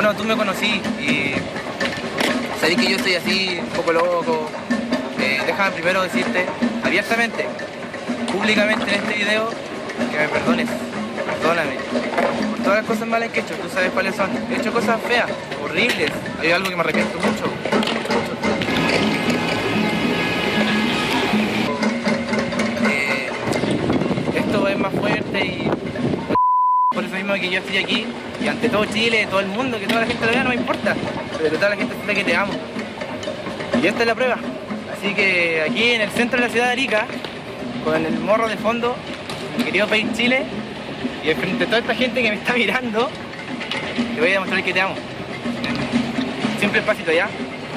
bueno, tú me conocí y sabés que yo estoy así, un poco loco. Déjame primero decirte abiertamente, públicamente en este video, que me perdones, perdóname por todas las cosas malas que he hecho. Tú sabes cuáles son. He hecho cosas feas, horribles. Hay algo que me arrepiento mucho. Esto es más fuerte y por eso mismo que yo estoy aquí y ante todo Chile, todo el mundo, que toda la gente lo vea, no me importa, pero que toda la gente sepa que te amo. Y esta es la prueba. Así que aquí en el centro de la ciudad de Arica, con el morro de fondo, mi querido país Chile, y frente a toda esta gente que me está mirando, te voy a demostrar que te amo. Siempre despacito, ¿ya?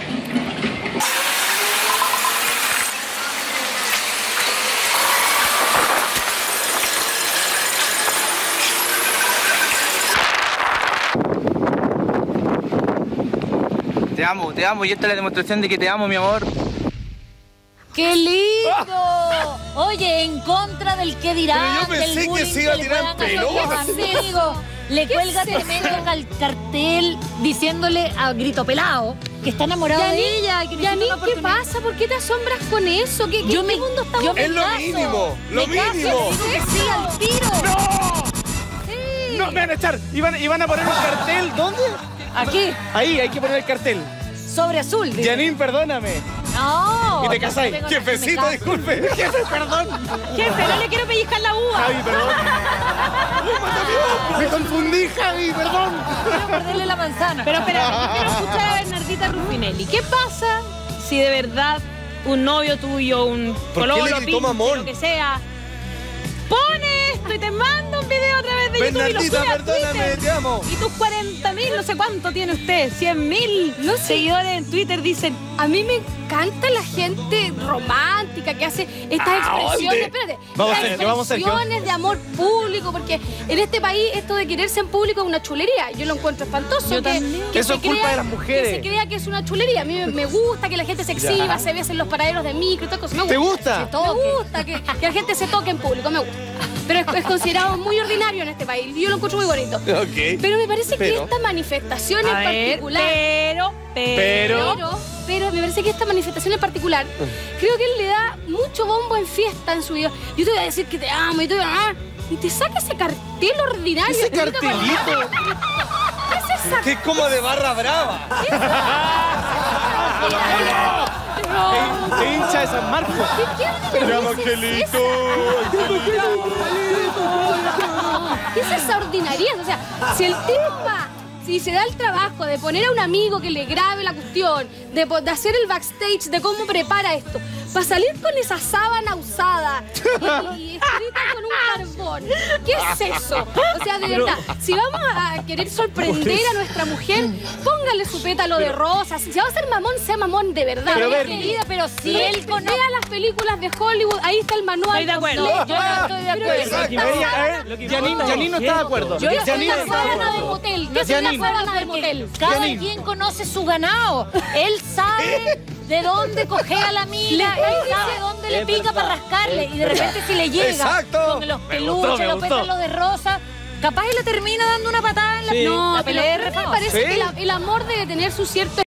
Te amo, y esta es la demostración de que te amo, mi amor. ¡Qué lindo! Oye, en contra del que dirán, Pero yo pensé del bullying que se iba a le tirar puedan hacer pelotas. a los amigos. Le cuelga tremendo cartel diciéndole a grito pelado que está enamorado de ella. Que necesita Yanin, una ¿qué oportunidad. pasa? ¿Por qué te asombras con eso? ¿Qué mundo estamos yo me Es lo caso, mínimo, lo me caso, mínimo. digo que sí al tiro. ¡No! Sí. No, me van a echar. Y van a poner un cartel. ¿Dónde? Aquí, Ahí, hay que poner el cartel. sobre azul. dice. Yanin, perdóname. No. Y te casáis. tengo- Jefecito, me caso. disculpe. Jefe, perdón. Jefe, no le quiero pellizcar la uva. Javi, perdón. Me confundí, Javi, perdón. Quiero morderle la manzana. Pero espera, yo quiero escuchar a Bernardita Ruffinelli. ¿Qué pasa si de verdad un novio tuyo, un ¿Por qué le pololo, gritó pinche, mamón? lo que sea, pone esto y te manda un video a través de YouTube y lo Bernardita, sube a perdóname, Twitter? te amo. Y tus 40.000, no sé cuánto tiene usted, 100.000 seguidores en Twitter dicen, A mí me encanta la gente romántica que hace estas expresiones. Espérate. Vamos, estas Sergio, vamos, Sergio. expresiones de amor público, porque en este país esto de quererse en público es una chulería. Yo lo encuentro espantoso. Yo también. Eso se es culpa de las mujeres. Que se crea que es una chulería. A mí me gusta que la gente se exhiba, se bese en los paraderos de micro y todo eso. Me gusta. ¿Te gusta? Se toque. Me gusta que la gente se toque en público. Me gusta. Pero es considerado muy ordinario en este país. Yo lo encuentro muy bonito. Ok. Pero me parece que Pero. esta manifestación en a ver, particular. pero, Me parece que esta manifestación en particular, creo que él le da mucho bombo en fiesta en su video. Yo te voy a decir que te amo y te voy a... Y te saca ese cartel ordinario. Ese que grita con- cartelito. ¿Qué es esa? Que es como de barra brava. Se hincha de San Marcos. ¿Qué Angelito. ¿Qué es esa ordinariedad? O sea, si el tipo va, si se da el trabajo de poner a un amigo que le grabe la cuestión, de hacer el backstage, de cómo prepara esto, para salir con esa sábana usada y escrita con un carbón, ¿qué es eso? O sea, de verdad, si vamos a querer sorprender a nuestra mujer, póngale su pétalo de rosas. Si va a ser mamón, sea mamón de verdad. Pero, Vea, Bernie, querida, pero si él vea las películas de Hollywood, ahí está el manual. Estoy de acuerdo. No, Yo no estoy de acuerdo. Exacto. Yanin no está de acuerdo. ¿Qué es Yanin una no está de sábana de acuerdo. motel? ¿Qué es Yanin. una sábana de motel? Cada Yanin. quien conoce su ganado. Él sabe de dónde cogea la mina, él sabe dónde le pica para rascarle. Y de repente si le llega Exacto. con los Me peluches, gustó. los pétalos de rosa, capaz y le termina dando una patada en la, Sí. la No, pelea de pero me refado. parece ¿Sí? que el amor debe tener su cierto